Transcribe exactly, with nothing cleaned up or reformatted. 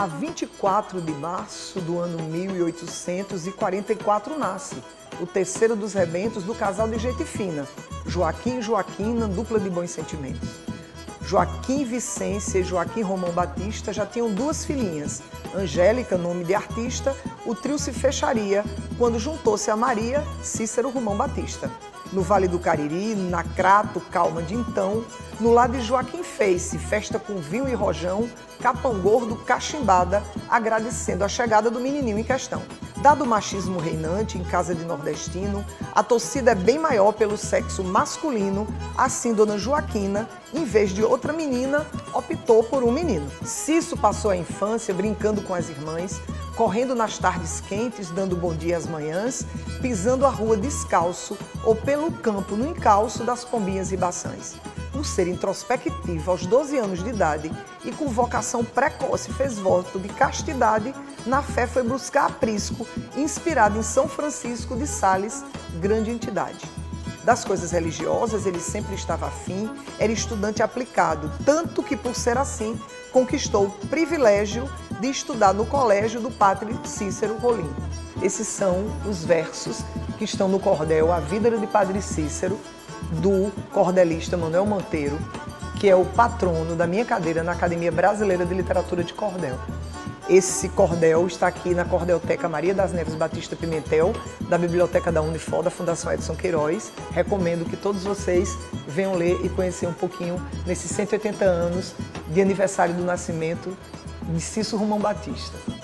A vinte e quatro de março do ano mil e oitocentos e quarenta e quatro nasce o terceiro dos rebentos do casal de gente fina, Joaquim e Joaquina, dupla de bons sentimentos. Joaquim Vicência e Joaquim Romão Batista já tinham duas filhinhas. Angélica, nome de artista, o trio se fecharia quando juntou-se a Maria Cícero Romão Batista. No Vale do Cariri, na Crato, calma de então, no lado de Joaquim fez-se festa com vinho e rojão, capão gordo, cachimbada, agradecendo a chegada do menininho em questão. Dado o machismo reinante em casa de nordestino, a torcida é bem maior pelo sexo masculino, assim Dona Joaquina, em vez de outra menina, optou por um menino. Cício passou a infância brincando com as irmãs, correndo nas tardes quentes, dando bom dia às manhãs, pisando a rua descalço ou pelo campo no encalço das pombinhas ribaçãs. Por ser introspectivo aos doze anos de idade e com vocação precoce fez voto de castidade, na fé foi buscar aprisco, inspirado em São Francisco de Sales, grande entidade. Das coisas religiosas ele sempre estava afim, era estudante aplicado, tanto que por ser assim, conquistou o privilégio de estudar no colégio do padre Cícero Rolim. Esses são os versos que estão no cordel A Vida de Padre Cícero, do cordelista Manuel Monteiro, que é o patrono da minha cadeira na Academia Brasileira de Literatura de Cordel. Esse cordel está aqui na Cordelteca Maria das Neves Batista Pimentel, da Biblioteca da Unifor, da Fundação Edson Queiroz. Recomendo que todos vocês venham ler e conhecer um pouquinho nesses cento e oitenta anos de aniversário do nascimento de Cícero Romão Batista.